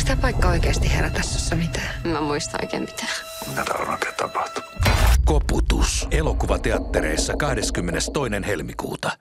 tämä paikka oikeasti herätä sussa mitään? Mä muista oikein mitään. Mitä täällä on oikein tapahtunut? Koputus. Elokuvateattereissa 22. helmikuuta.